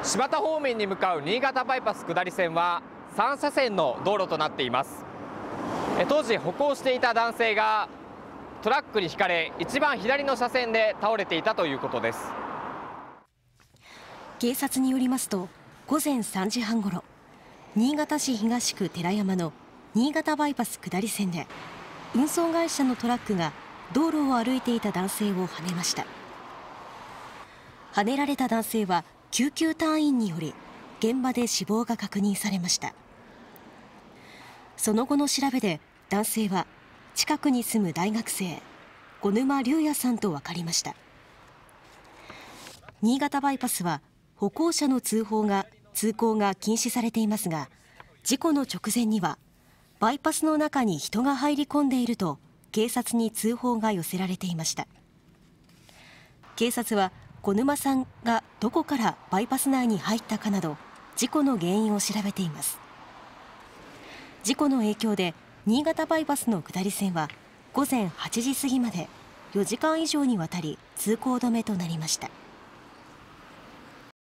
新発田方面に向かう新潟バイパス下り線は3車線の道路となっています。当時歩行していた男性がトラックにひかれ、一番左の車線で倒れていたということです。 警察によりますと、午前3時半ごろ、新潟市東区寺山の新潟バイパス下り線で、運送会社のトラックが道路を歩いていた男性をはねました。はねられた男性は救急隊員により現場で死亡が確認されました。その後の調べで、男性は近くに住む大学生小沼龍也さんと分かりました。新潟バイパスは歩行者の通行が禁止されていますが、事故の直前にはバイパスの中に人が入り込んでいると警察に通報が寄せられていました。警察は小沼さんがどこからバイパス内に入ったかなど事故の原因を調べています。事故の影響で新潟バイパスの下り線は午前8時過ぎまで4時間以上にわたり通行止めとなりました。